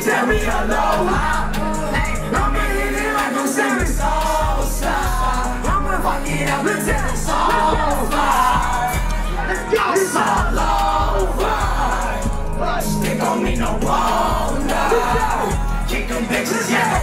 tell me aloha. I'ma hit it like I'm Sammy Sosa. I'ma fuck it up until it's over. Let's go. It's all over. Stick on me no wonder. Kick them bitches, yeah.